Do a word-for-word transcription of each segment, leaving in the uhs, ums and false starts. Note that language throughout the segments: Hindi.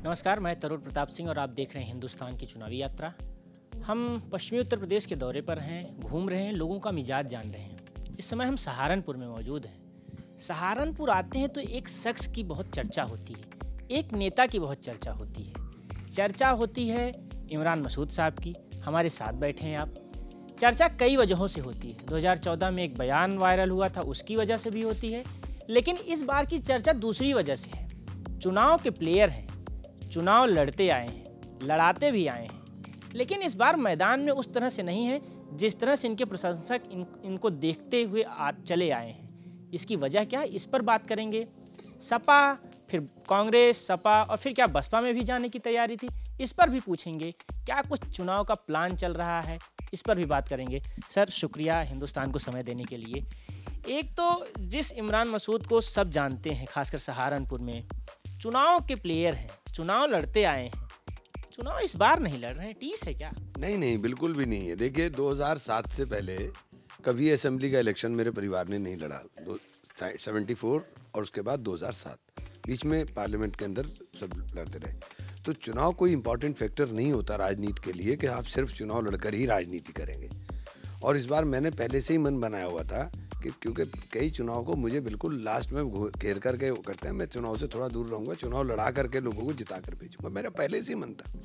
नमस्कार, मैं तरुण प्रताप सिंह और आप देख रहे हैं हिंदुस्तान की चुनावी यात्रा। हम पश्चिमी उत्तर प्रदेश के दौरे पर हैं, घूम रहे हैं, लोगों का मिजाज जान रहे हैं। इस समय हम सहारनपुर में मौजूद हैं। सहारनपुर आते हैं तो एक शख्स की बहुत चर्चा होती है, एक नेता की बहुत चर्चा होती है। चर्चा होती है इमरान मसूद साहब की। हमारे साथ बैठे हैं आप। चर्चा कई वजहों से होती है। दो हज़ार चौदह में एक बयान वायरल हुआ था, उसकी वजह से भी होती है, लेकिन इस बार की चर्चा दूसरी वजह से है। चुनाव के प्लेयर हैं, चुनाव लड़ते आए हैं, लड़ाते भी आए हैं, लेकिन इस बार मैदान में उस तरह से नहीं है जिस तरह से इनके प्रशंसक इन, इनको देखते हुए आ, चले आए हैं। इसकी वजह क्या है, इस पर बात करेंगे। सपा, फिर कांग्रेस, सपा और फिर क्या बसपा में भी जाने की तैयारी थी, इस पर भी पूछेंगे। क्या कुछ चुनाव का प्लान चल रहा है, इस पर भी बात करेंगे। सर, शुक्रिया हिंदुस्तान को समय देने के लिए। एक तो जिस इमरान मसूद को सब जानते हैं, खासकर सहारनपुर में, चुनाव के प्लेयर हैं, चुनाव लड़ते आए हैं, चुनाव इस बार नहीं लड़ रहे हैं, टीस है क्या? नहीं नहीं, बिल्कुल भी नहीं है। देखिए, दो हज़ार सात से पहले कभी असेंबली का इलेक्शन मेरे परिवार ने नहीं लड़ा। दो चौहत्तर और उसके बाद दो हज़ार सात, बीच में पार्लियामेंट के अंदर सब लड़ते रहे। तो चुनाव कोई इंपॉर्टेंट फैक्टर नहीं होता राजनीति के लिए कि आप सिर्फ चुनाव लड़कर ही राजनीति करेंगे। और इस बार मैंने पहले से ही मन बनाया हुआ था कि क्योंकि कई चुनाव को मुझे बिल्कुल लास्ट में घेर करके करते हैं, मैं चुनाव से थोड़ा दूर रहूंगा, चुनाव लड़ा करके लोगों को जिता कर भेजूंगा। मेरा पहले से ही मन था।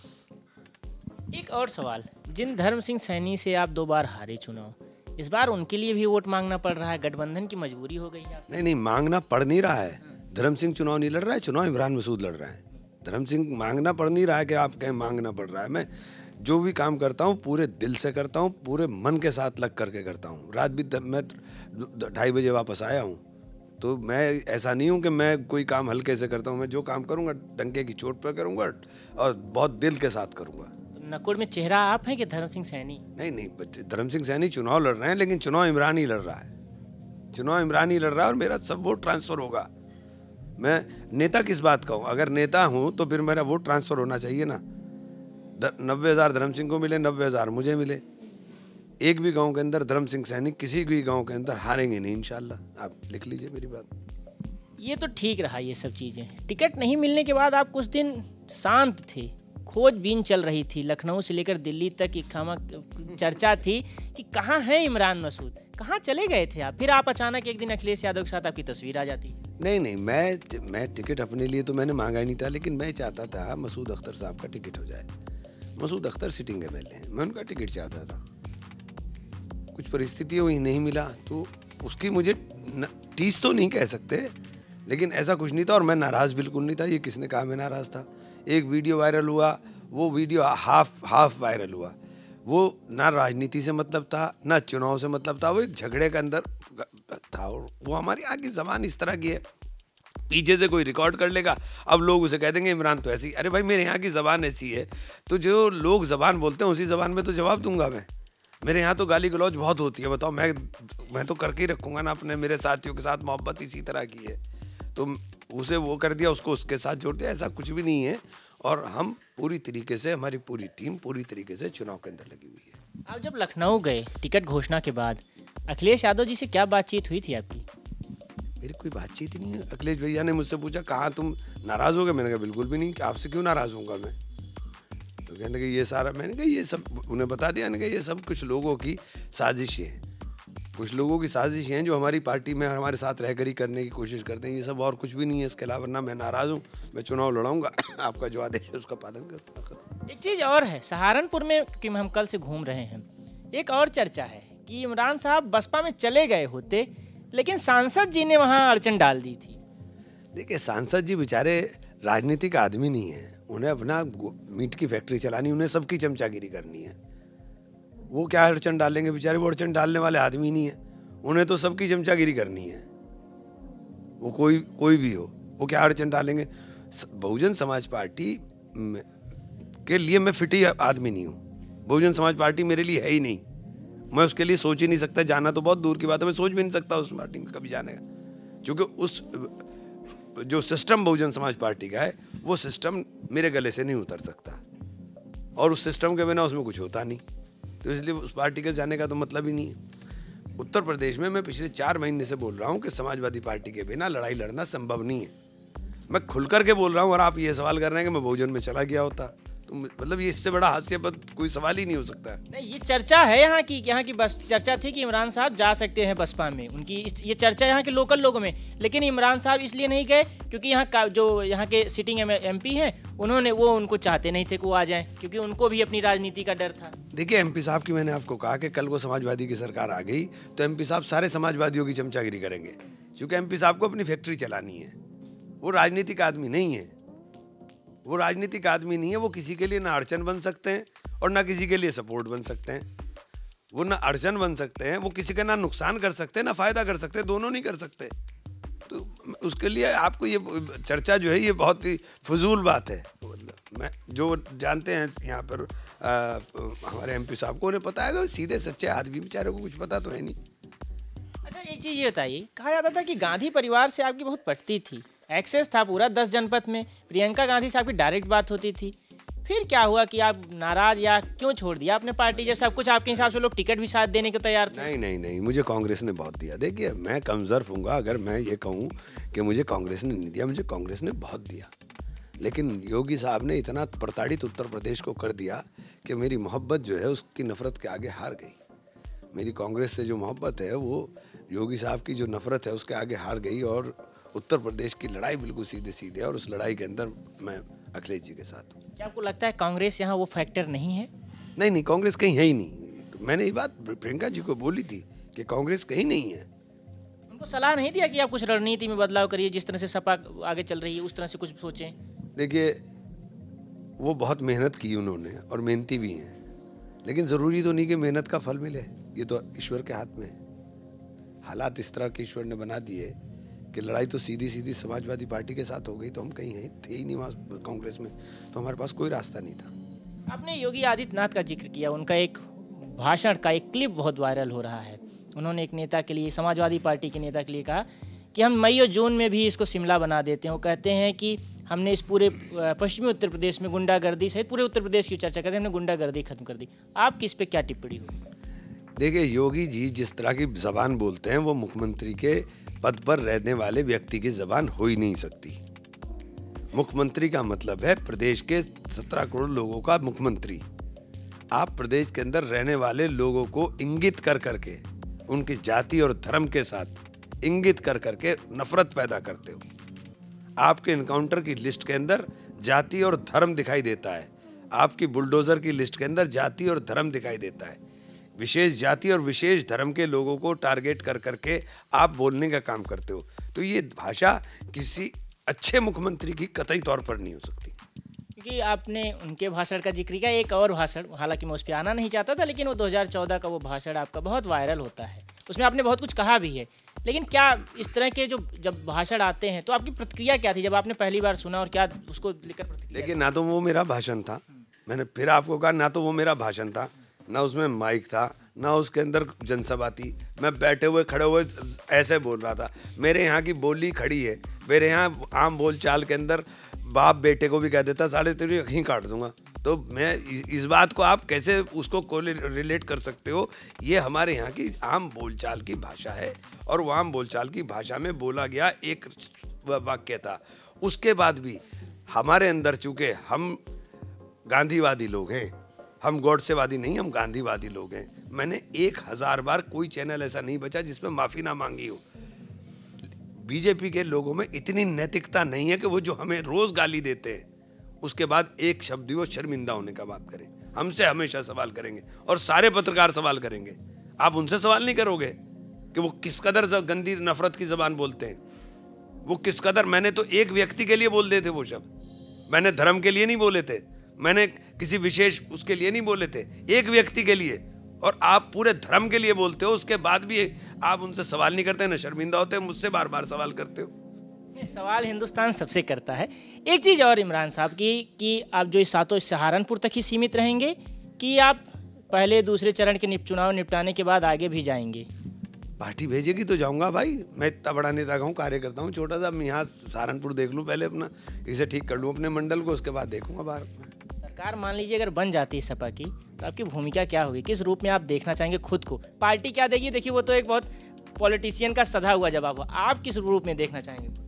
एक और सवाल, जिन धर्म सिंह सैनी से आप दो बार हारे चुनाव, इस बार उनके लिए भी वोट मांगना पड़ रहा है, गठबंधन की मजबूरी हो गई है? नहीं नहीं, मांगना पड़ नहीं रहा है। धर्म सिंह चुनाव नहीं लड़ रहा है, चुनाव इमरान मसूद लड़ रहा है। धर्म सिंह मांगना पड़ नहीं रहा है कि आप कहें मांगना पड़ रहा है। मैं जो भी काम करता हूँ पूरे दिल से करता हूँ, पूरे मन के साथ लग करके करता हूँ। रात भी मैं ढाई बजे वापस आया हूँ, तो मैं ऐसा नहीं हूँ कि मैं कोई काम हल्के से करता हूँ। मैं जो काम करूँगा डंके की चोट पर करूँगा और बहुत दिल के साथ करूँगा। तो नकुड़ में चेहरा आप हैं कि धर्म सिंह सैनी? नहीं नहीं, धर्म सिंह सैनी चुनाव लड़ रहे हैं, लेकिन चुनाव इमरान ही लड़ रहा है। चुनाव इमरान ही लड़ रहा है और मेरा सब वोट ट्रांसफर होगा। मैं नेता किस बात का हूँ? अगर नेता हूँ तो फिर मेरा वोट ट्रांसफर होना चाहिए ना। नब्बे हजार धर्म सिंह को मिले, नब्बे हजार मुझे मिले। एक भी गांव के अंदर धर्म सिंह सैनी किसी भी गांव के अंदर हारेंगे नहीं इंशाल्लाह। आप लिख लीजिए मेरी बात। ये तो ठीक रहा ये सब चीज़ें। टिकट नहीं मिलने के बाद आप कुछ दिन शांत थे, खोजबीन चल रही थी, लखनऊ से लेकर दिल्ली तक एक खामा चर्चा थी कि कहाँ है इमरान मसूद, कहाँ चले गए थे आप? फिर आप अचानक एक दिन अखिलेश यादव के साथ आपकी तस्वीर आ जाती है। नहीं नहीं, मैं मैं टिकट अपने लिए तो मैंने मांगा ही नहीं था, लेकिन मैं चाहता था मसूद अख्तर साहब का टिकट हो जाए। Masood Akhtar sitting M L A हैं, मैं उनका टिकट चाहता था। कुछ परिस्थितियों हुई, नहीं मिला, तो उसकी मुझे टीस तो नहीं कह सकते, लेकिन ऐसा कुछ नहीं था। और मैं नाराज़ बिल्कुल नहीं था। ये किसने कहा मैं नाराज़ था? एक वीडियो वायरल हुआ, वो वीडियो हाफ हाफ वायरल हुआ। वो ना राजनीति से मतलब था, ना चुनाव से मतलब था, वो एक झगड़े के अंदर था। और वो हमारी आगे ज़बान इस तरह की है, पीछे से कोई रिकॉर्ड कर लेगा, अब लोग उसे कह देंगे इमरान तो ऐसी। अरे भाई, मेरे यहाँ की ज़बान ऐसी है, तो जो लोग ज़बान बोलते हैं उसी ज़बान में तो जवाब दूंगा मैं। मेरे यहाँ तो गाली गलौज बहुत होती है, बताओ, मैं मैं तो करके ही रखूँगा ना। अपने मेरे साथियों के साथ मोहब्बत इसी तरह की है, तो उसे वो कर दिया, उसको उसके साथ जोड़ दिया, ऐसा कुछ भी नहीं है। और हम पूरी तरीके से, हमारी पूरी टीम पूरी तरीके से चुनाव के अंदर लगी हुई है। आप जब लखनऊ गए टिकट घोषणा के बाद, अखिलेश यादव जी से क्या बातचीत हुई थी आपकी? मेरी कोई बातचीत ही नहीं है। अखिलेश भैया ने मुझसे पूछा कहाँ तुम नाराज़ हो गए? मैंने कहा बिल्कुल भी नहीं, आपसे क्यों नाराज़ होऊंगा मैं? तो कहने लगे ये सारा, मैंने कहा ये सब, उन्हें बता दिया। मैंने कहा ये सब कुछ लोगों की साजिशें हैं, कुछ लोगों की साजिशें हैं जो हमारी पार्टी में हमारे साथ रहकर ही करने की कोशिश करते हैं। ये सब और कुछ भी नहीं है इसके अलावा। ना मैं नाराज़ हूँ, मैं चुनाव लड़ाऊंगा, आपका जो आदेश है उसका पालन करूँगा। एक चीज़ और है, सहारनपुर में कि हम कल से घूम रहे हैं, एक और चर्चा है कि इमरान साहब बसपा में चले गए होते, लेकिन सांसद जी ने वहाँ अड़चन डाल दी थी। देखिए, सांसद जी बेचारे राजनीतिक आदमी नहीं है, उन्हें अपना मीट की फैक्ट्री चलानी, उन्हें सबकी चमचागिरी करनी है। वो क्या अड़चन डालेंगे बेचारे? वो अड़चन डालने वाले आदमी नहीं है, उन्हें तो सबकी चमचागिरी करनी है। वो कोई कोई भी हो, वो क्या अड़चन डालेंगे? बहुजन समाज पार्टी के लिए मैं फिट ही आदमी नहीं हूँ। बहुजन समाज पार्टी मेरे लिए है ही नहीं, मैं उसके लिए सोच ही नहीं सकता। जाना तो बहुत दूर की बात है, मैं सोच भी नहीं सकता उस पार्टी में कभी जाने का, क्योंकि उस जो सिस्टम बहुजन समाज पार्टी का है, वो सिस्टम मेरे गले से नहीं उतर सकता, और उस सिस्टम के बिना उसमें कुछ होता नहीं। तो इसलिए उस पार्टी के जाने का तो मतलब ही नहीं है। उत्तर प्रदेश में मैं पिछले चार महीने से बोल रहा हूँ कि समाजवादी पार्टी के बिना लड़ाई लड़ना संभव नहीं है। मैं खुल करके बोल रहा हूँ और आप ये सवाल कर रहे हैं कि मैं बहुजन में चला गया होता, तो मतलब ये इससे बड़ा हास्यास्पद कोई सवाल ही नहीं हो सकता है। नहीं, ये चर्चा है यहाँ की यहाँ की बस चर्चा थी कि इमरान साहब जा सकते हैं बसपा में, उनकी इस, ये चर्चा यहाँ के लोकल लोगों में, लेकिन इमरान साहब इसलिए नहीं गए क्योंकि यहाँ का जो यहाँ के सिटिंग एमपी हैं उन्होंने वो उनको चाहते नहीं थे कि वो आ जाएं, क्योंकि उनको भी अपनी राजनीति का डर था। देखिए एमपी साहब की मैंने आपको कहा कि कल को समाजवादी की सरकार आ गई तो एमपी साहब सारे समाजवादियों की चमचागिरी करेंगे, क्योंकि एमपी साहब को अपनी फैक्ट्री चलानी है। वो राजनीतिक आदमी नहीं है, वो राजनीतिक आदमी नहीं है। वो किसी के लिए ना अड़चन बन सकते हैं और ना किसी के लिए सपोर्ट बन सकते हैं। वो ना अड़चन बन सकते हैं, वो किसी का ना नुकसान कर सकते हैं ना फायदा कर सकते हैं, दोनों नहीं कर सकते। तो उसके लिए आपको ये चर्चा जो है ये बहुत ही फजूल बात है। मतलब मैं जो जानते हैं यहाँ पर आ, हमारे एमपी साहब को उन्हें पता है, सीधे सच्चे आदमी, बेचारे को कुछ पता तो है नहीं। अच्छा, एक चीज़ ये बताइए, कहा जाता था कि गांधी परिवार से आपकी बहुत पटती थी, एक्सेस था पूरा दस जनपद में, प्रियंका गांधी से आपकी डायरेक्ट बात होती थी, फिर क्या हुआ कि आप नाराज या क्यों छोड़ दिया आपने पार्टी, जब सब कुछ आपके हिसाब से लोग टिकट भी साथ देने को तैयार थे? नहीं नहीं नहीं, मुझे कांग्रेस ने बहुत दिया। देखिए मैं कमजोर हूँगा अगर मैं ये कहूँ कि मुझे कांग्रेस ने नहीं दिया, मुझे कांग्रेस ने बहुत दिया। लेकिन योगी साहब ने इतना प्रताड़ित उत्तर प्रदेश को कर दिया कि मेरी मोहब्बत जो है उसकी नफरत के आगे हार गई। मेरी कांग्रेस से जो मोहब्बत है वो योगी साहब की जो नफरत है उसके आगे हार गई, और उत्तर प्रदेश की लड़ाई बिल्कुल सीधे सीधे, और उस लड़ाई के अंदर मैं अखिलेश जी के साथ हूँ। क्या आपको लगता है कांग्रेस यहाँ वो फैक्टर नहीं है? नहीं नहीं, कांग्रेस कहीं है ही नहीं। मैंने ये बात प्रियंका जी को बोली थी कि कांग्रेस कहीं नहीं है। उनको सलाह नहीं दिया कि आप कुछ रणनीति में बदलाव करिए, जिस तरह से सपा आगे चल रही है उस तरह से कुछ सोचें? देखिए वो बहुत मेहनत की उन्होंने और मेहनती भी हैं, लेकिन ज़रूरी तो नहीं कि मेहनत का फल मिले, ये तो ईश्वर के हाथ में है। हालात इस तरह के ईश्वर ने बना दिए कि लड़ाई तो सीधी सीधी समाजवादी पार्टी के साथ हो गई, तो हम कहीं हैं थे ही नहीं वहाँ कांग्रेस में, तो हमारे पास कोई रास्ता नहीं था। आपने योगी आदित्यनाथ का जिक्र किया, उनका एक भाषण का एक क्लिप बहुत वायरल हो रहा है। उन्होंने एक नेता के लिए, समाजवादी पार्टी के नेता के लिए कहा कि हम मई और जून में भी इसको शिमला बना देते हैं। वो कहते हैं कि हमने इस पूरे पश्चिमी उत्तर प्रदेश में गुंडागर्दी सहित पूरे उत्तर प्रदेश की चर्चा करते हैं, हमने गुंडागर्दी खत्म कर दी। आपकी इस पर क्या टिप्पणी हो? देखिए योगी जी जिस तरह की जबान बोलते हैं वो मुख्यमंत्री के पद पर रहने वाले व्यक्ति की जबान हो ही नहीं सकती। मुख्यमंत्री का मतलब है प्रदेश के सत्रह करोड़ लोगों का मुख्यमंत्री। आप प्रदेश के अंदर रहने वाले लोगों को इंगित कर करके, उनकी जाति और धर्म के साथ इंगित कर करके नफरत पैदा करते हो। आपके इनकाउंटर की लिस्ट के अंदर जाति और धर्म दिखाई देता है, आपकी बुलडोजर की लिस्ट के अंदर जाति और धर्म दिखाई देता है। विशेष जाति और विशेष धर्म के लोगों को टारगेट कर करके आप बोलने का काम करते हो, तो ये भाषा किसी अच्छे मुख्यमंत्री की कतई तौर पर नहीं हो सकती। क्योंकि आपने उनके भाषण का जिक्र किया, एक और भाषण, हालांकि मैं उस पर आना नहीं चाहता था, लेकिन वो दो हज़ार चौदह का वो भाषण आपका बहुत वायरल होता है, उसमें आपने बहुत कुछ कहा भी है। लेकिन क्या इस तरह के जो जब भाषण आते हैं तो आपकी प्रतिक्रिया क्या थी जब आपने पहली बार सुना, और क्या उसको लेकर प्रतिक्रिया? देखिए ना तो वो मेरा भाषण था, मैंने फिर आपको कहा ना तो वो मेरा भाषण था, ना उसमें माइक था, ना उसके अंदर जनसभा थी। मैं बैठे हुए खड़े हुए ऐसे बोल रहा था। मेरे यहाँ की बोली खड़ी है, मेरे यहाँ आम बोल चाल के अंदर बाप बेटे को भी कह देता साढ़े तेरी अखीं काट दूंगा। तो मैं इस बात को आप कैसे उसको रिलेट कर सकते हो? ये हमारे यहाँ की आम बोलचाल की भाषा है, और वो आम बोलचाल की भाषा में बोला गया एक वाक्य था। उसके बाद भी हमारे अंदर, चूँकि हम गांधीवादी लोग हैं, हम गॉडसेवादी नहीं, हम गांधीवादी लोग हैं। मैंने एक हजार बार, कोई चैनल ऐसा नहीं बचा जिसमें माफ़ी ना मांगी हो। बीजेपी के लोगों में इतनी नैतिकता नहीं है कि वो जो हमें रोज़ गाली देते हैं उसके बाद एक शब्द भी वो शर्मिंदा होने का बात करें। हमसे हमेशा सवाल करेंगे, और सारे पत्रकार सवाल करेंगे। आप उनसे सवाल नहीं करोगे कि वो किस कदर गंदी नफरत की ज़बान बोलते हैं, वो किस कदर। मैंने तो एक व्यक्ति के लिए बोल देते वो शब्द, मैंने धर्म के लिए नहीं बोले थे, मैंने किसी विशेष उसके लिए नहीं बोले थे, एक व्यक्ति के लिए। और आप पूरे धर्म के लिए बोलते हो, उसके बाद भी आप उनसे सवाल नहीं करते, ना शर्मिंदा होते, मुझसे बार बार सवाल करते हो। सवाल हिंदुस्तान सबसे करता है। एक चीज़ और इमरान साहब की, कि आप जो इस सातों सहारनपुर तक ही सीमित रहेंगे, कि आप पहले दूसरे चरण के चुनाव निपटाने के बाद आगे भी जाएंगे? पार्टी भेजेगी तो जाऊंगा भाई। मैं इतना बड़ा नेता हूँ, कार्यकर्ता हूँ छोटा सा। मैं यहाँ सहारनपुर देख लूँ पहले, अपना इसे ठीक कर लूँ अपने मंडल को, उसके बाद देखूंगा बाहर। सरकार मान लीजिए अगर बन जाती है सपा की, तो आपकी भूमिका क्या होगी? किस रूप में आप देखना चाहेंगे खुद को? पार्टी क्या देगी? देखिए वो तो एक बहुत पॉलिटिशियन का सधा हुआ जवाब हुआ। आप किस रूप में देखना चाहेंगे?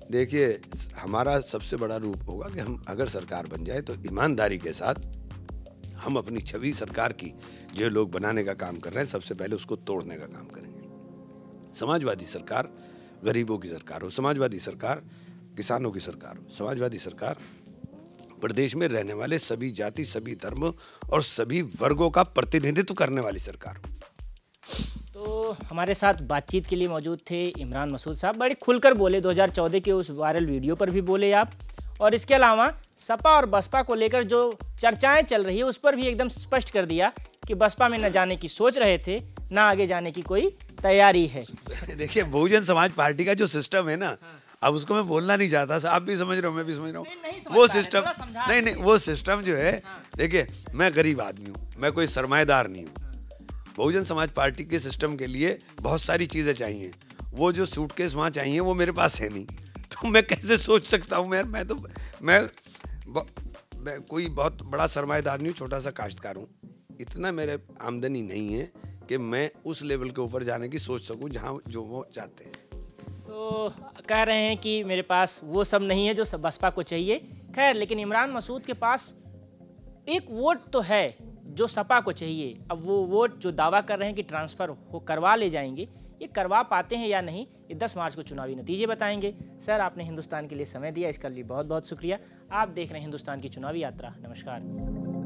देखिए, हमारा सबसे बड़ा रूप होगा कि हम अगर सरकार बन जाए तो ईमानदारी के साथ हम अपनी छवि सरकार की जो लोग बनाने का काम कर रहे हैं, सबसे पहले उसको तोड़ने का काम करेंगे। समाजवादी सरकार गरीबों की सरकार हो, समाजवादी सरकार किसानों की सरकार हो, समाजवादी सरकार प्रदेश में रहने वाले सभी जाति, सभी धर्म और सभी वर्गों का प्रतिनिधित्व करने वाली सरकार हो। तो हमारे साथ बातचीत के लिए मौजूद थे इमरान मसूद साहब। बड़े खुलकर बोले, दो हज़ार चौदह के उस वायरल वीडियो पर भी बोले आप, और इसके अलावा सपा और बसपा को लेकर जो चर्चाएं चल रही है उस पर भी एकदम स्पष्ट कर दिया कि बसपा में न जाने की सोच रहे थे, ना आगे जाने की कोई तैयारी है। देखिए, बहुजन समाज पार्टी का जो सिस्टम है ना, अब उसको मैं बोलना नहीं चाहता, आप भी समझ रहे हो, मैं भी समझ रहा हूँ। वो सिस्टम नहीं नहीं वो सिस्टम जो है, देखिए मैं गरीब आदमी हूँ, मैं कोई सरमाएदार नहीं हूँ। बहुजन समाज पार्टी के सिस्टम के लिए बहुत सारी चीज़ें चाहिए, वो जो सूटकेस वहाँ चाहिए वो मेरे पास है नहीं, तो मैं कैसे सोच सकता हूँ। मैं मैं तो मैं, मैं कोई बहुत बड़ा सरमाएदार नहीं हूँ, छोटा सा काश्तकार हूँ। इतना मेरे आमदनी नहीं है कि मैं उस लेवल के ऊपर जाने की सोच सकूँ जहाँ जो वो चाहते हैं। तो कह रहे हैं कि मेरे पास वो सब नहीं है जो बसपा को चाहिए। खैर, लेकिन इमरान मसूद के पास एक वोट तो है जो सपा को चाहिए। अब वो वोट जो दावा कर रहे हैं कि ट्रांसफ़र हो करवा ले जाएंगे, ये करवा पाते हैं या नहीं, ये दस मार्च को चुनावी नतीजे बताएंगे। सर, आपने हिंदुस्तान के लिए समय दिया, इसके लिए बहुत बहुत शुक्रिया। आप देख रहे हैं हिंदुस्तान की चुनावी यात्रा। नमस्कार।